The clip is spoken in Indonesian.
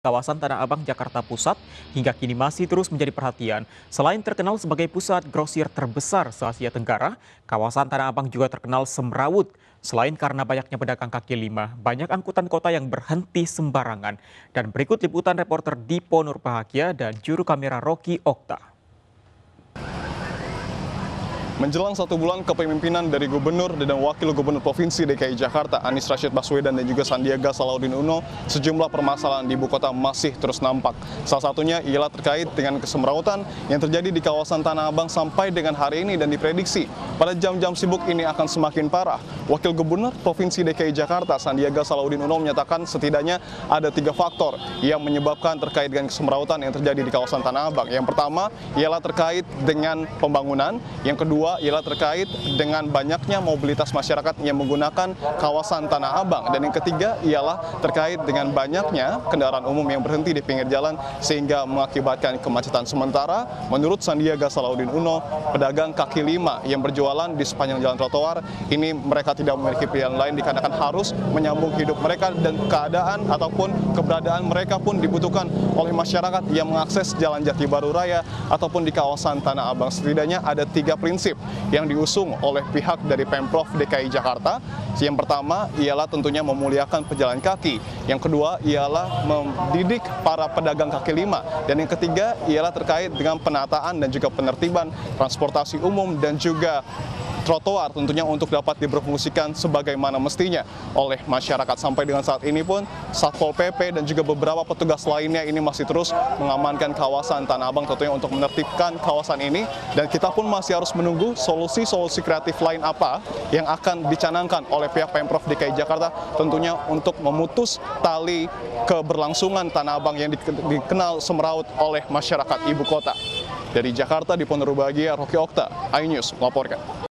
Kawasan Tanah Abang, Jakarta Pusat hingga kini masih terus menjadi perhatian. Selain terkenal sebagai pusat grosir terbesar se-Asia Tenggara, kawasan Tanah Abang juga terkenal semrawut. Selain karena banyaknya pedagang kaki lima, banyak angkutan kota yang berhenti sembarangan. Dan berikut liputan reporter Dipo Nurbahagia dan juru kamera Rocky Okta. Menjelang 1 bulan kepemimpinan dari Gubernur dan Wakil Gubernur Provinsi DKI Jakarta, Anies Rashid Baswedan dan juga Sandiaga Salahuddin Uno, sejumlah permasalahan di ibu kota masih terus nampak. Salah satunya ialah terkait dengan kesemrawutan yang terjadi di kawasan Tanah Abang sampai dengan hari ini dan diprediksi pada jam-jam sibuk ini akan semakin parah. Wakil Gubernur Provinsi DKI Jakarta, Sandiaga Salahuddin Uno, menyatakan setidaknya ada 3 faktor yang menyebabkan terkait dengan kesemrawutan yang terjadi di kawasan Tanah Abang. Yang pertama ialah terkait dengan pembangunan, yang kedua ialah terkait dengan banyaknya mobilitas masyarakat yang menggunakan kawasan Tanah Abang, dan yang ketiga ialah terkait dengan banyaknya kendaraan umum yang berhenti di pinggir jalan sehingga mengakibatkan kemacetan. Sementara menurut Sandiaga Salahuddin Uno, pedagang kaki lima yang berjualan di sepanjang jalan trotoar ini mereka tidak memiliki pilihan lain dikarenakan harus menyambung hidup mereka, dan keadaan ataupun keberadaan mereka pun dibutuhkan oleh masyarakat yang mengakses Jalan Jati Baru Raya ataupun di kawasan Tanah Abang. Setidaknya ada 3 prinsip yang diusung oleh pihak dari Pemprov DKI Jakarta. Yang pertama ialah tentunya memuliakan pejalan kaki, yang kedua ialah mendidik para pedagang kaki lima, dan yang ketiga ialah terkait dengan penataan dan juga penertiban transportasi umum dan juga trotoar tentunya untuk dapat diberfungsikan sebagaimana mestinya oleh masyarakat. Sampai dengan saat ini pun Satpol PP dan juga beberapa petugas lainnya ini masih terus mengamankan kawasan Tanah Abang tentunya untuk menertibkan kawasan ini, dan kita pun masih harus menunggu solusi-solusi kreatif lain apa yang akan dicanangkan oleh pihak Pemprov DKI Jakarta tentunya untuk memutus tali keberlangsungan Tanah Abang yang dikenal semrawut oleh masyarakat ibu kota. Dari Jakarta, Dipo Nurbahagia, Rocky Okta, iNews melaporkan.